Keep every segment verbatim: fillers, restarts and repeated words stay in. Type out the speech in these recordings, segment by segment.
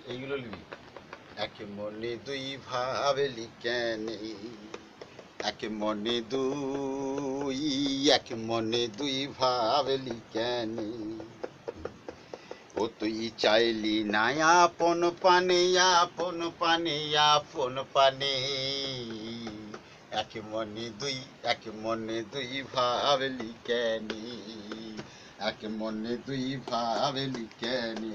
এইগুলো লিখবি। এক মনে দুই ভাবেলি কেনে, এক মনে দুই, এক মনে দুই ভাবেলি কেনে, ও তুই চাইলি না আপন পানে, আপন পানে, আপন পানে, এক মনে দুই, এক মনে দুই ভাবেলি কেনে, এক মনে দুই ভাবেলি কেনে।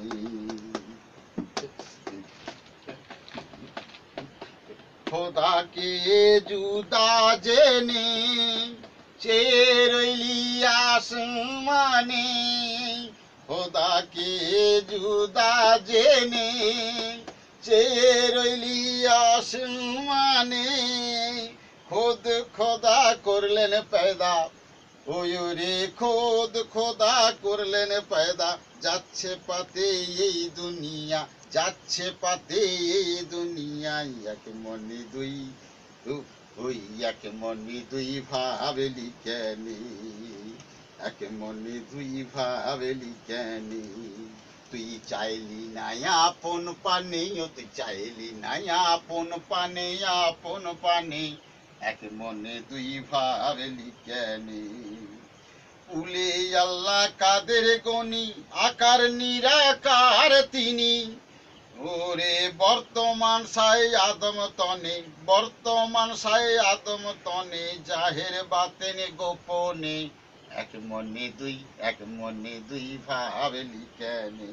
খোদাকে জুদা জেনে চেয়ে রইলি আসমানে, খোদাকে জুদা জেনে চেয়ে রইলি আসমানে, খোদ খোদা করলেন पैदा, ওই রে খোদ খোদা করলেন पैदा, যাচ্ছে পাতে এই দুনিয়া, যাচ্ছে পাতে এই দুনিয়ায়, এক মনে দুই, ওই এক মনে দুই ভাবেলি কেনে, এক মনে দুই ভাবেলি কেনে, তুই চাইলি না আপন পানে, ও তুই চাইলি না আপন পানে, আপন পানে, এক মনে দুই ভাবেলি কেনে। উলে আল্লাহ কাদের গনি, আকার নিরাকার তিনি, ওরে বর্তমান সাই আদম তনে, বর্তমান সাই আদম তনে, জাহের বাতেন গোপনে, এক মনে দুই, এক মনে দুই ভাবেলি কেনে,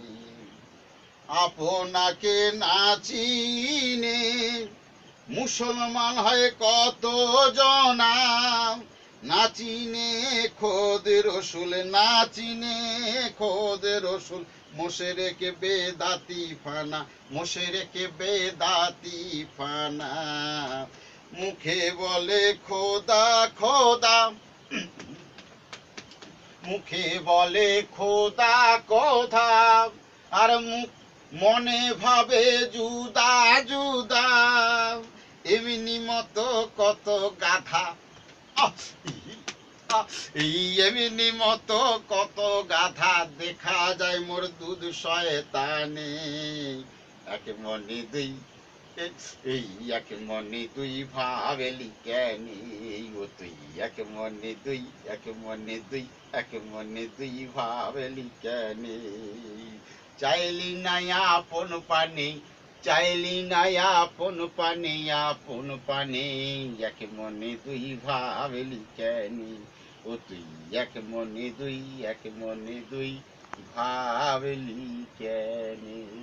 আপনাকে না চিনে মুসলমান হয় কত জনা, না চিনে খোদ রসুল, না চিনে খোদ রসুল, মোশরেকে বেদাতি ফানা, মোশরেকে বেদাতি ফানা, মুখে বলে খোদা খোদা, মুখে বলে খোদা কথা, আর মুখ মনে ভাবে জুদা জুদা, এমনি মতো কত গাধা, এই এমনি মতো কত গাধা, দেখা যায় মোর দুধ শয়তানে, এক মনে দুই, এই এক মনে দুই ভাবেলি কেনে, ও তুই এক মনে দুই, এক মনে দুই, এক মনে দুই ভাবেলি কেনে, চাইলি না আপন পানে, চাইলি না আপন পানে, আপন পানে, এক মনে দুই ভাবেলি কেনে, ও তুই এক মনে দুই, এক মনে দুই ভাবেলি কেনে।